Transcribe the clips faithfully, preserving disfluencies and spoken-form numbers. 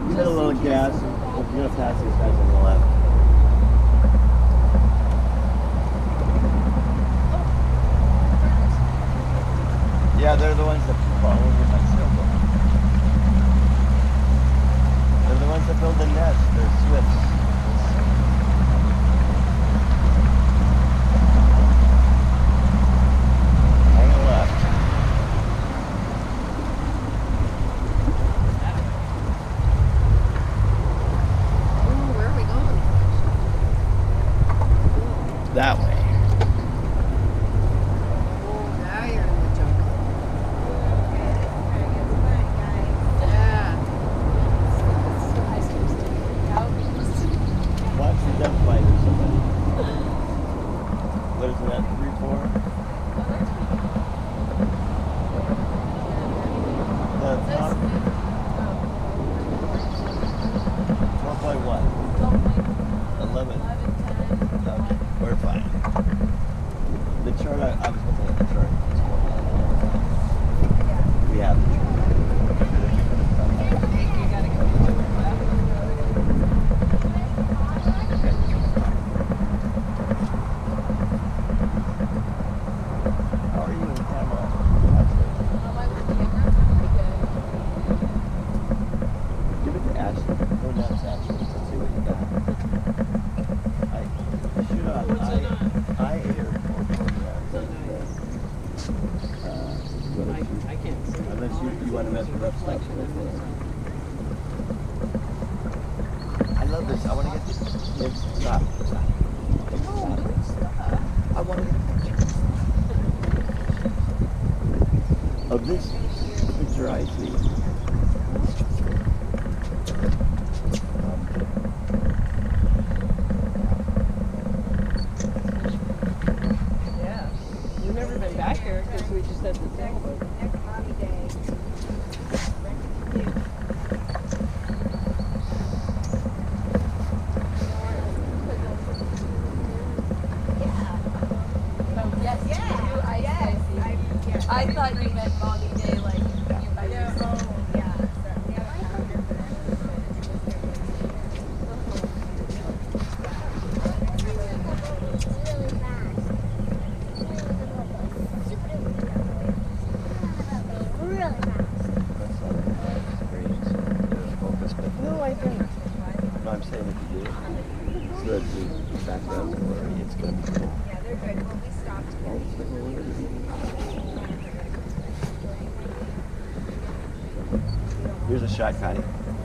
You got a little gas. You're gonna pass these guys on the left. Yeah, they're the ones that fall over my sailboat. They're the ones that build the nest. They're swifts. Hang a left. Ooh, where are we going? That way. Oh, now you're in the jungle. Yeah. Watch the duck bite or somebody. What is that? Three, four? The top. twelve by what? eleven. Okay, we're fine. The chart, I, I was looking at the chart. We have the chart. You gotta go to the left. How are you in camera? Give it to Ashley. Go nuts, Ashley. Let's see what you got. I should I? What's it on? I I air or uh, what I, if you- I can't see. Unless you, you want to mess with up stuff. I love this. I want to get this. Yes, stop. Stop. Stop. I want to get a picture of this picture I see. Yeah. We've never been back here because we just had the sailboat. I thought you meant Bobby Day, like you by yourself. No, I didn't. No, I'm saying if you do it, so that the background is blurry, it's going to be cool. Yeah, they're good. Well, we stopped. Here's a shot, Connie.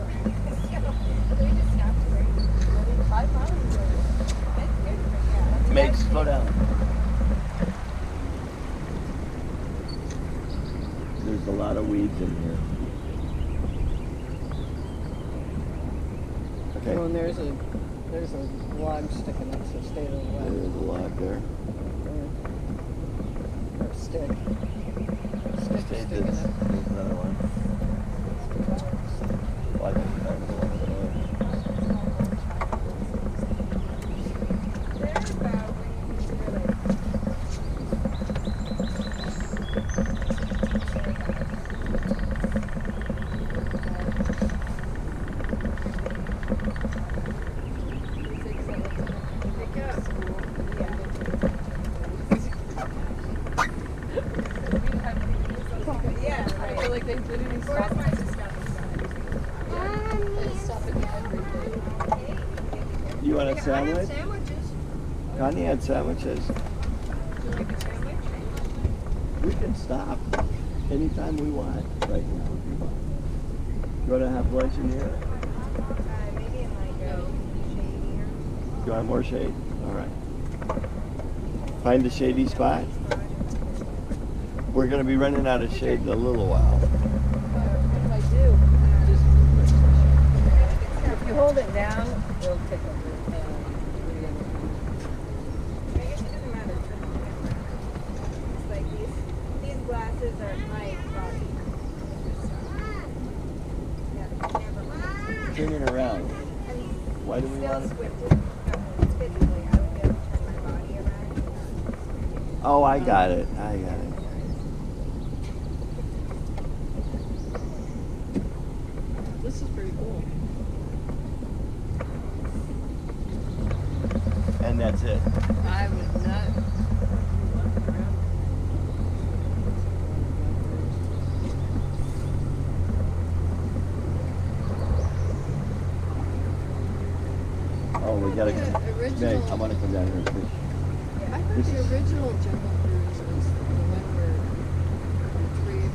Meg, slow down. There's a lot of weeds in here. Okay. Oh, and there's a there's a log sticking up, so stay to the left. There's a log there. Or a stick. Stick Stay sticking this. up. There's another one. Well, I think that's the one over there. Yeah, I feel like they literally stop. my sister? They stop at everything. You want a I have sandwich? sandwiches. Connie had sandwiches. Do you like a sandwich? We can stop anytime we want right now. You want to have lunch in here? Uh, maybe in like a shadier. You want more shade? All right. Find a shady spot. We're going to be running out of shade in a little while. What do I do? Just if you hold it down, it'll pick up your hand. I guess it doesn't matter. It's like these these glasses are my body. Yeah, never mind. Turn it around. And Why do we still want to? squinted. No, it's physically. I would be able to turn my body around. Oh, I got it. I got it. This is pretty cool. And that's it. I would not. Oh, we gotta The come. original- Meg, I want to come down here and fish. I thought This the is- original Jungle Cruise was the one where you retrieved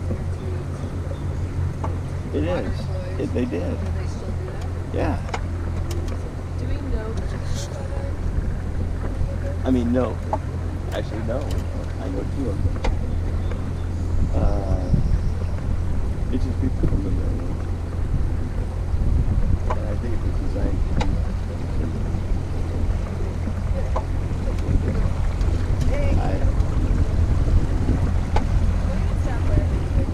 the It water is. flows. It, they did. Do they still do that? Yeah. Do we know which I mean, no. Actually, no. I know two of them. Uh, it's just people from the Maryland. And I think it was designed to be. Hey, I, stop there.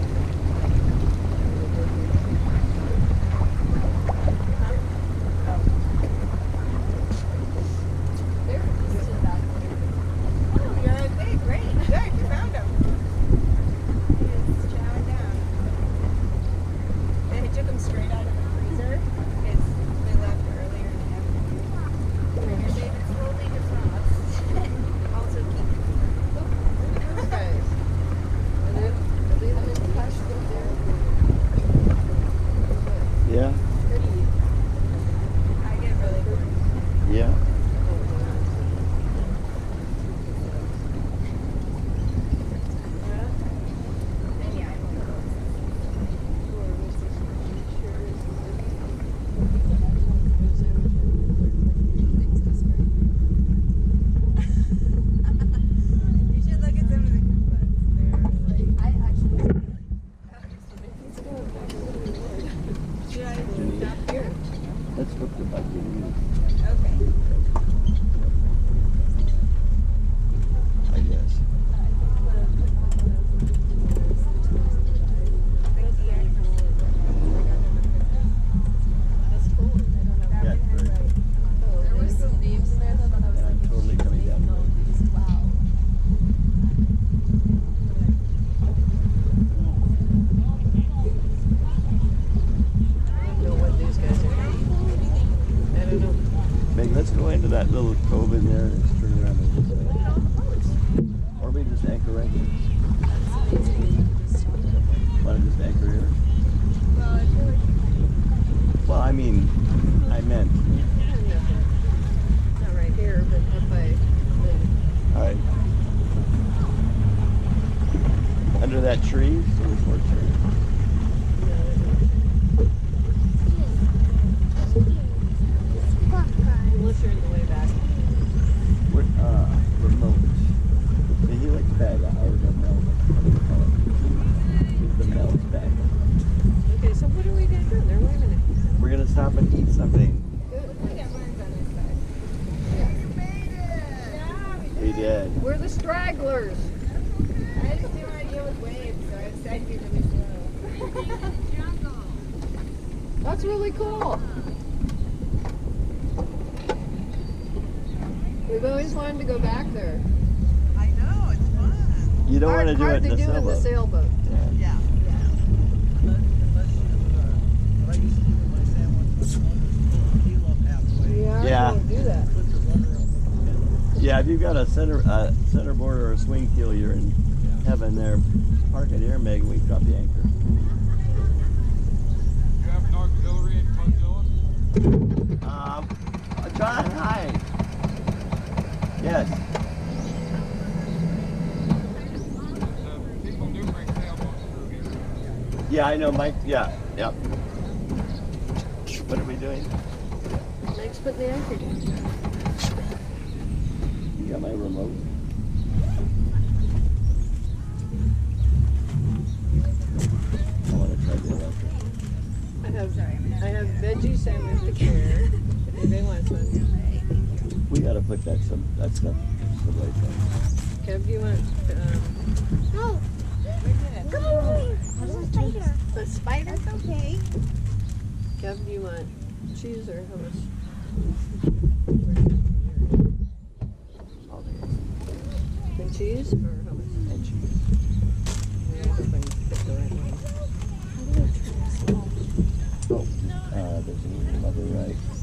They're listed back there. Oh, you're okay. Great. Good. You found him. He's chowing down. They took him straight out of the freezer because they left earlier in the afternoon. You're saving slowly defrost. Also keep it cool. Those guys. Are they, are they the cash still there? yeah. Pretty. I get really bored. Yeah. And yeah, I You should look at some of the cookbooks. They're like, I actually. should I stop here? Let's hook the bucket in. Okay. I guess. That's cool. Yeah, very cool. There was some names in there though that I was And I'm like, totally coming down know with these. Wow. I don't know what these guys are doing. I don't know. Meg, let's go into that little cove in there and just turn around and just, uh, or we just anchor right here. Want to just anchor here? Well, I feel like Well, I mean, I meant. Not right here, but up by the. All right. Under that tree, so there's more trees. Unless you're in the way back. We're, uh, remote. See, he likes bag. I always have melt. What do you call it? He's the melt bag. Okay, so what are we gonna do there? Wait a minute. We're gonna stop and eat something. we got worms on this side. You made it! Yeah, We did. We're the stragglers. I just didn't want to deal with waves, so I decided to be really slow. That's really cool. We've always wanted to go back there. I know, it's fun. You don't hard, want to do hard it in to the do in the sailboat. sailboat. Yeah. Yeah. Unless, unless you, uh, what I used to do with my sandwich was peel up halfway. Yeah, Yeah. I can't do that. Put the rudder up. Yeah, if you've got a center uh, center board or a swing keel, you're in heaven there. Park it here, Meg, and we drop the anchor. You have an auxiliary in Godzilla? Um, uh, John, hi. Yes. Uh, people do bring sailboats through here. Yeah, I know, Mike. Yeah, yeah. What are we doing? Mike's putting the anchor down. You got my remote. I want to try the electric. I have I have veggie sandwiches here. If anybody wants one. We got to put that some that stuff someplace else. Kev, do you want um, No! Come on! There's a spider. A spider? That's okay. Kev, do you want cheese or hummus? I'll take it. And cheese or hummus? And cheese. Yeah, I hope I picked the right one. Oh, You're probably right.